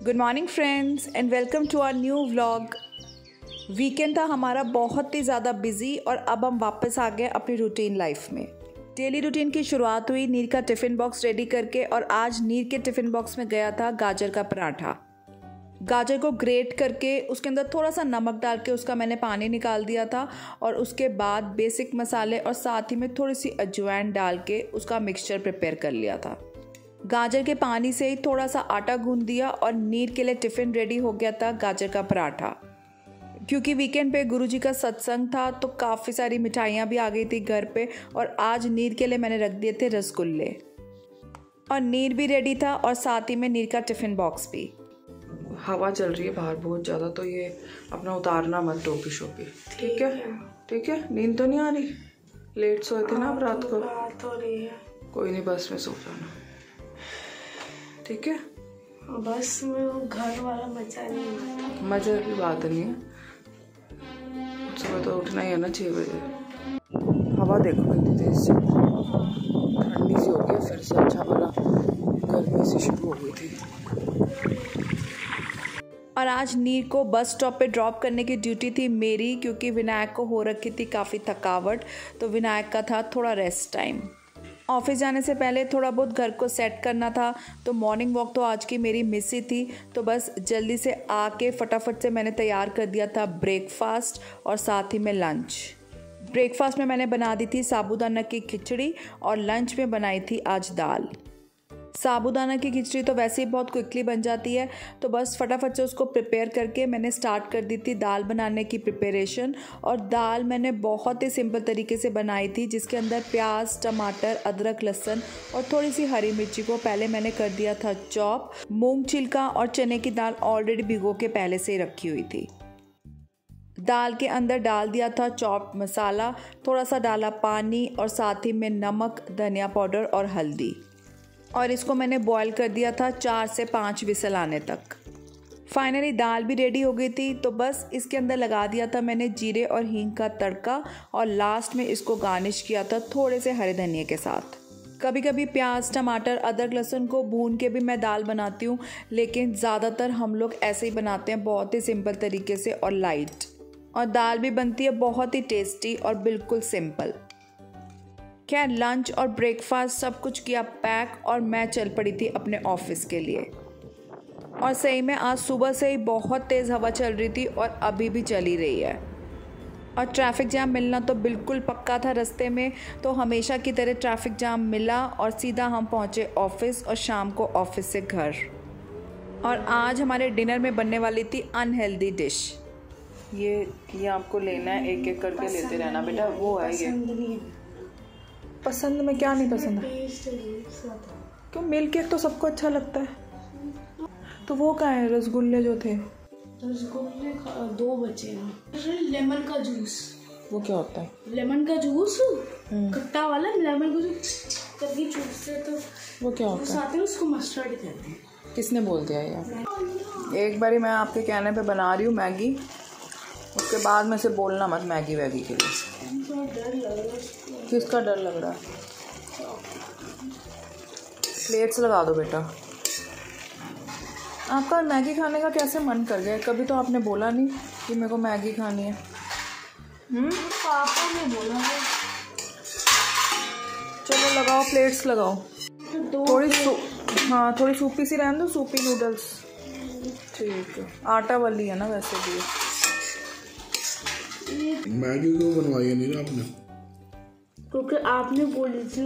Good morning friends and welcome to our new vlog. Weekend था हमारा बहुत ही ज़्यादा बिजी और अब हम वापस आ गए अपनी रूटीन लाइफ में। डेली रूटीन की शुरुआत हुई नीर का टिफ़िन बॉक्स रेडी करके और आज नीर के टिफ़िन बॉक्स में गया था गाजर का पराठा। गाजर को ग्रेट करके उसके अंदर थोड़ा सा नमक डाल के उसका मैंने पानी निकाल दिया था और उसके बाद बेसिक मसाले और साथ ही में थोड़ी सी अजवाइन डाल के उसका मिक्सचर प्रिपेयर कर लिया था। गाजर के पानी से ही थोड़ा सा आटा गूंद दिया और नीर के लिए टिफ़िन रेडी हो गया था गाजर का पराठा। क्योंकि वीकेंड पे गुरुजी का सत्संग था तो काफ़ी सारी मिठाइयाँ भी आ गई थी घर पे और आज नीर के लिए मैंने रख दिए थे रसगुल्ले और नीर भी रेडी था और साथ ही में नीर का टिफ़िन बॉक्स भी। हवा चल रही है बाहर बहुत ज़्यादा, तो ये अपना उतारना मत टोपी शोपी, ठीक है? ठीक है। नींद तो नहीं आ रही? लेट सोए थे ना अब रात को? कोई नहीं, बस में सो जाना, ठीक है? बस में घर वाला मजा नहीं आता। मजे की बात नहीं है, सुबह तो उठना ही है ना 6 बजे। हवा देखो कितनी तेज से ठंडी सी हो गई फिर से। अच्छा वाला गर्मी से शुरू हो गई थी। और आज नीर को बस स्टॉप पे ड्रॉप करने की ड्यूटी थी मेरी, क्योंकि विनायक को हो रखी थी काफ़ी थकावट, तो विनायक का था थोड़ा रेस्ट टाइम। ऑफिस जाने से पहले थोड़ा बहुत घर को सेट करना था, तो मॉर्निंग वॉक तो आज की मेरी मिस ही थी, तो बस जल्दी से आके फटाफट से मैंने तैयार कर दिया था ब्रेकफास्ट और साथ ही में लंच। ब्रेकफास्ट में मैंने बना दी थी साबूदाना की खिचड़ी और लंच में बनाई थी आज दाल। साबूदाना की खिचड़ी तो वैसे ही बहुत क्विकली बन जाती है, तो बस फटाफट से उसको प्रिपेयर करके मैंने स्टार्ट कर दी थी दाल बनाने की प्रिपरेशन। और दाल मैंने बहुत ही सिंपल तरीके से बनाई थी, जिसके अंदर प्याज, टमाटर, अदरक, लहसुन और थोड़ी सी हरी मिर्ची को पहले मैंने कर दिया था चॉप। मूंग छिलका और चने की दाल ऑलरेडी भिगो के पहले से ही रखी हुई थी। दाल के अंदर डाल दिया था चॉप मसाला, थोड़ा सा डाला पानी और साथ ही में नमक, धनिया पाउडर और हल्दी, और इसको मैंने बॉईल कर दिया था 4 से 5 विसल आने तक। फाइनली दाल भी रेडी हो गई थी, तो बस इसके अंदर लगा दिया था मैंने जीरे और हींग का तड़का और लास्ट में इसको गार्निश किया था थोड़े से हरे धनिया के साथ। कभी कभी प्याज, टमाटर, अदरक, लहसुन को भून के भी मैं दाल बनाती हूँ, लेकिन ज़्यादातर हम लोग ऐसे ही बनाते हैं, बहुत ही सिंपल तरीके से और लाइट। और दाल भी बनती है बहुत ही टेस्टी और बिल्कुल सिंपल। खैर लंच और ब्रेकफास्ट सब कुछ किया पैक और मैं चल पड़ी थी अपने ऑफिस के लिए। और सही में आज सुबह से ही बहुत तेज़ हवा चल रही थी और अभी भी चली रही है। और ट्रैफिक जाम मिलना तो बिल्कुल पक्का था रास्ते में, तो हमेशा की तरह ट्रैफिक जाम मिला और सीधा हम पहुँचे ऑफिस और शाम को ऑफिस से घर। और आज हमारे डिनर में बनने वाली थी अनहेल्दी डिश। ये आपको लेना है, एक एक करके लेते रहना बेटा। वो है ये पसंद में क्या नहीं पसंद है? क्यों, मिल्क केक तो सबको अच्छा लगता है। तो वो क्या है रसगुल्ले जो थे? रसगुल्ले 2 बचे हैं। लेमन का जूस। वो क्या होता है? लेमन का जूस खट्टा वाला लेमन का जूस करके चूसते तो वो क्या होता है? साथ में उसको मस्टर्ड कहते हैं। किसने बोल दिया यार? एक बारी मैं आपके कहने पे बना रही हूँ मैगी, उसके बाद में से बोलना मत मैगी वैगी के लिए। किसका डर लग रहा है? प्लेट्स लगा दो बेटा। आपका मैगी खाने का कैसे मन कर गया? कभी तो आपने बोला नहीं कि मेरे को मैगी खानी है। पापा ने बोला है। चलो लगाओ, प्लेट्स लगाओ। थोड़ी सूपी सी रहने दो, सूपी नूडल्स। ठीक है, आटा वाली है ना वैसे भी। मैगी क्यों बनवाई है नीरा आपने? क्योंकि आपने बोली थी।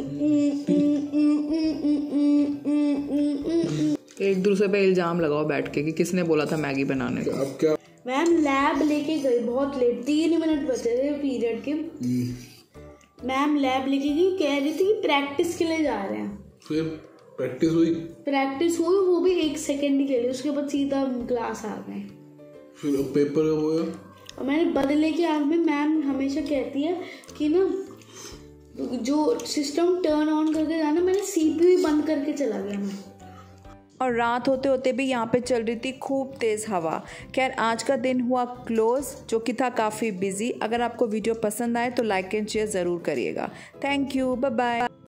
एक दूसरे पे इल्जाम लगाओ बैठ के कि किसने बोला था मैगी बनाने को। अब क्या? मैम लैब लेके गई, बहुत लेट, 3 मिनट बचे थे पीरियड के। मैम लैब लेके गई, कह रही थी प्रैक्टिस के लिए जा रहे हैं। फिर प्रैक्टिस हुई? प्रैक्टिस हुई, वो भी 1 सेकेंड ही के लिए, उसके बाद सीधा क्लास आ गए। फिर पेपर कब हुआ? और मैंने बदले के आग में, मैम हमेशा कहती है कि ना जो सिस्टम टर्न ऑन करके जाना, मैंने CPU बंद करके चला गया मैं। और रात होते होते भी यहाँ पे चल रही थी खूब तेज़ हवा। खैर आज का दिन हुआ क्लोज, जो कि था काफ़ी बिजी। अगर आपको वीडियो पसंद आए तो लाइक एंड शेयर ज़रूर करिएगा। Thank you, bye bye.